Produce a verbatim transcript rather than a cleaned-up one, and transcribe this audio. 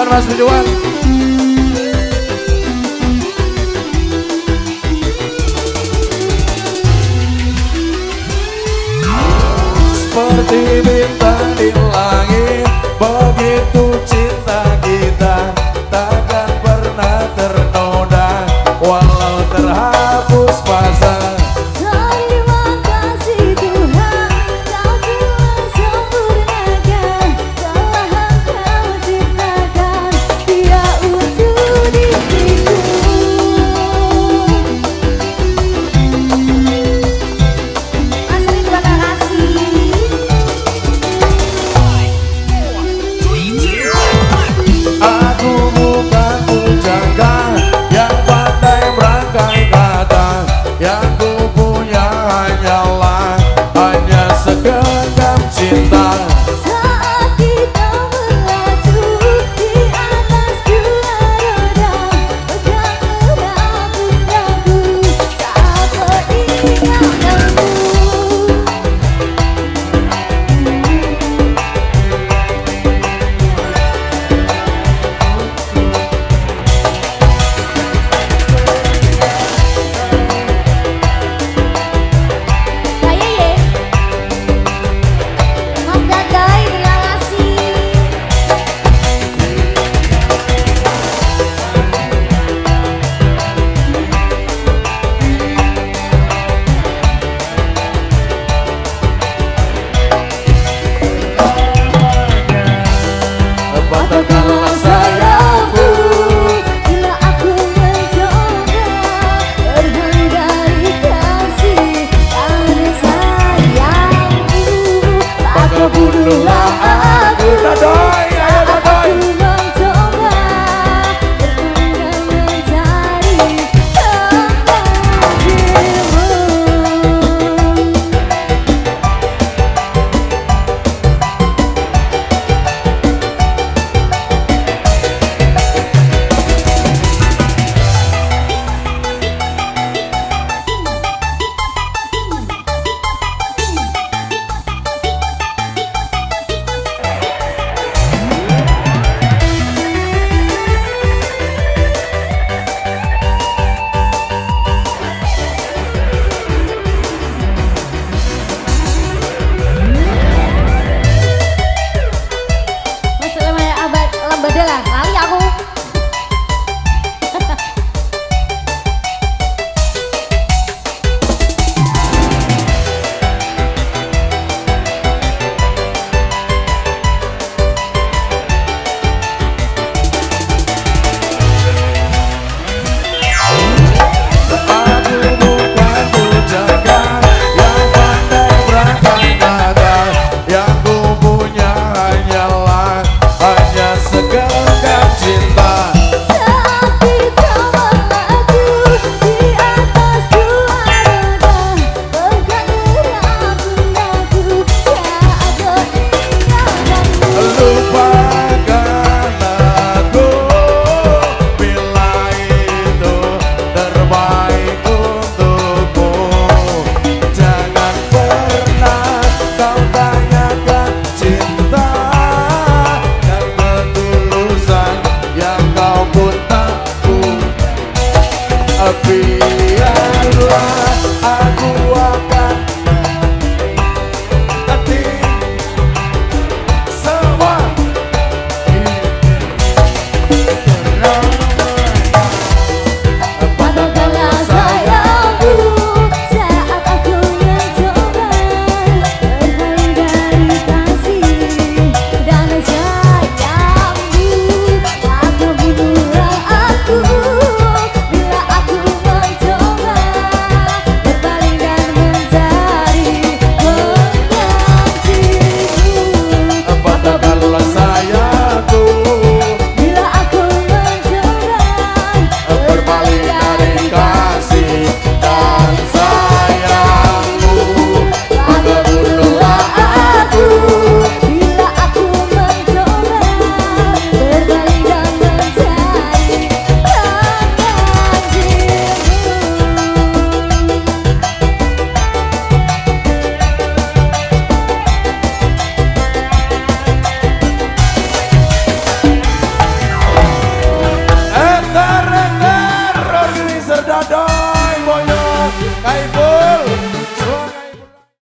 Ridwan, Mas Ridwan. Seperti bintang di langit, begitu cinta kita takkan pernah ternoda, walau terhapus fasa. Terima kasih Tuhan, Kau telah sempurnakan, telah Engkau ciptakan dia untuk diriku. Mas Ridwan, makasih. Aku bukan pujangga yang pandai merangkai kata, yang ku punya hanyalah hanya segenggam cinta. Saat kita melaju di atas dua roda, pegang erat pundakku saat meninggalkanmu. Patahkanlah sayapmu Bila aku mencoba berhindari kasih dari sayangmu, maka bunuhlah